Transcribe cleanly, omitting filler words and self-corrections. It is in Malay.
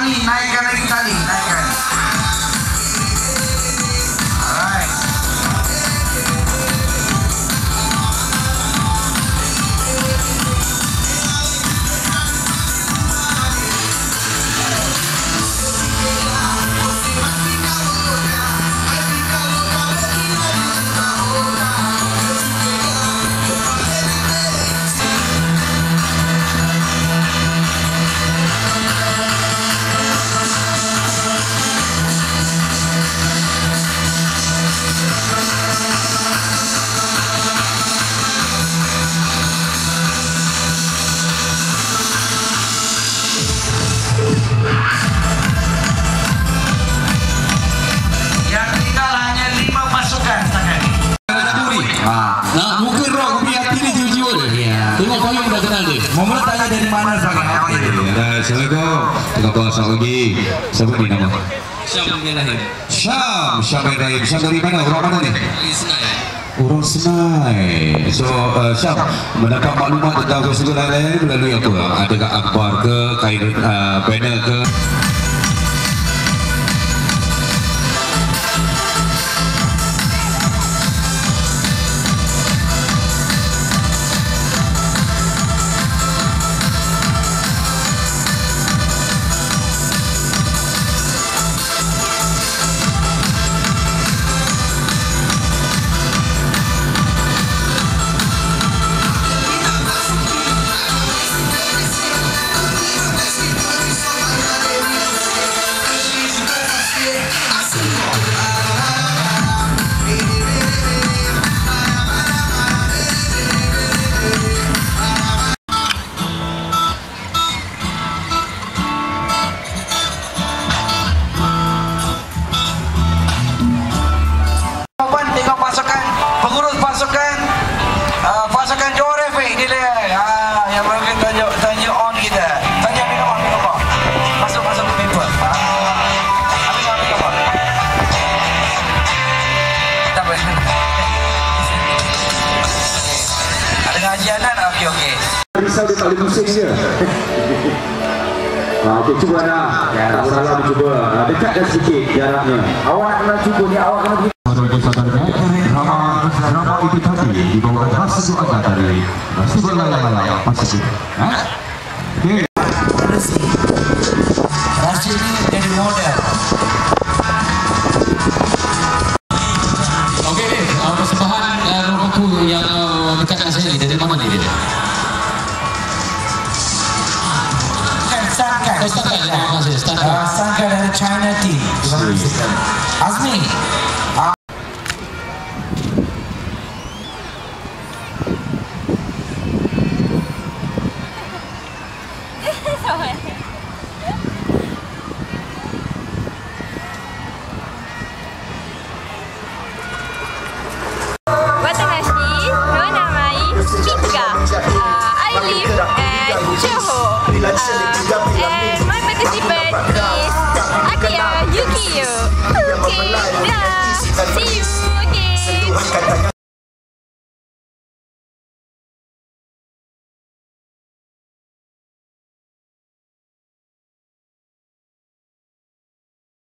tali, naikkan lagi tali, naikkan. Alright. Nah, mungkin rock punya hati ni jiwa-jiwa dia. Tengok kau yang dah kenal dia. Momen tanya dari mana sekarang? Assalamualaikum. Tengok kau asal lagi. Siapa ni nama? Syam bin Rahim. Syam bin Rahim. Syam dari mana? Orang mana ni? Dari Senai. Orang Senai. So Syam mendapat maklumat tentang festival lain melalui apa? Adakah akhbar ke, kain banner ke? Pasukan Johor FA ni dia. Yang mungkin tanya on kita. Tanya ni on apa? Masuk ke paper. Ambil apa? Tak boleh. Ada ngajianan? Okey. Risau dia tak boleh pusing je. Okey, cuba dah. Tak salah cuba. Dekatkan sedikit jaraknya. Awak nak cuba ni, awak kena pergi. Drama itu tadi dibawakan khas itu ada dari Festival Layang-Layang Pasifik. Okey. Rasi ini jadi model. Okey, persembahan rokaku yang dekat dengan saya ni dari mana ni dia? Sangkan. Terima kasih. Sangkan dari China team. Azmi.